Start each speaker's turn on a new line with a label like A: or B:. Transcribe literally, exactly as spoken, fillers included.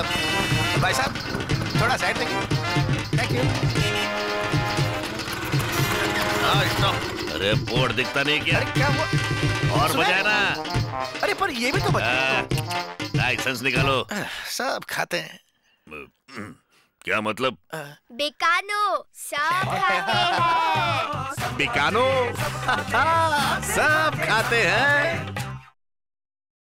A: भाई साहब थोड़ा साइड देखिए। Thank you.
B: अरे बोर्ड दिखता नहीं क्या?
A: अरे क्या हुआ?
B: और बजाए ना।
A: अरे पर ये भी तो बजा।
B: लाइसेंस निकालो।
A: सब खाते हैं।
B: क्या मतलब?
C: बिकानो सब खाते हैं।
A: बिकानो सब खाते हैं।